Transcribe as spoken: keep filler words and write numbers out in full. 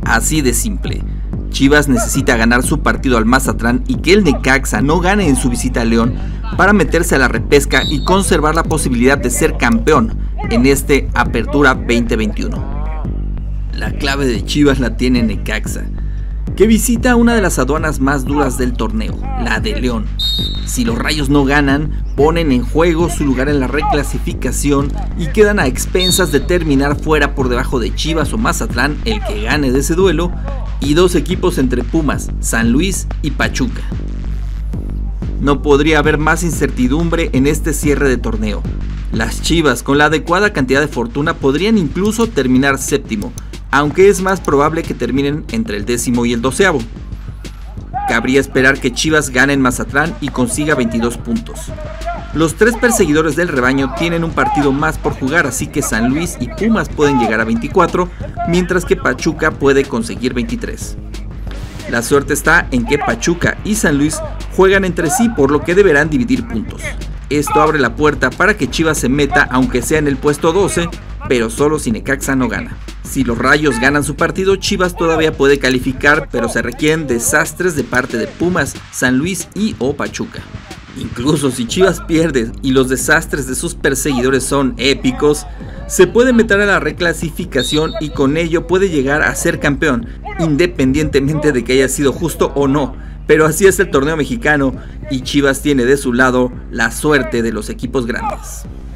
Así de simple. Chivas necesita ganar su partido al Mazatlán y que el Necaxa no gane en su visita a León para meterse a la repesca y conservar la posibilidad de ser campeón en este Apertura veinte veintiuno. La clave de Chivas la tiene Necaxa, que visita una de las aduanas más duras del torneo, la de León. Si los Rayos no ganan, ponen en juego su lugar en la reclasificación y quedan a expensas de terminar fuera por debajo de Chivas o Mazatlán, el que gane de ese duelo, y dos equipos entre Pumas, San Luis y Pachuca. No podría haber más incertidumbre en este cierre de torneo. Las Chivas, con la adecuada cantidad de fortuna, podrían incluso terminar séptimo, aunque es más probable que terminen entre el décimo y el doceavo. Cabría esperar que Chivas gane en Mazatlán y consiga veintidós puntos. Los tres perseguidores del rebaño tienen un partido más por jugar, así que San Luis y Pumas pueden llegar a veinticuatro, mientras que Pachuca puede conseguir veintitrés. La suerte está en que Pachuca y San Luis juegan entre sí, por lo que deberán dividir puntos. Esto abre la puerta para que Chivas se meta, aunque sea en el puesto doce, pero solo si Necaxa no gana. Si los Rayos ganan su partido, Chivas todavía puede calificar, pero se requieren desastres de parte de Pumas, San Luis y o Pachuca. Incluso si Chivas pierde y los desastres de sus perseguidores son épicos, se puede meter a la reclasificación y con ello puede llegar a ser campeón, independientemente de que haya sido justo o no. Pero así es el torneo mexicano y Chivas tiene de su lado la suerte de los equipos grandes.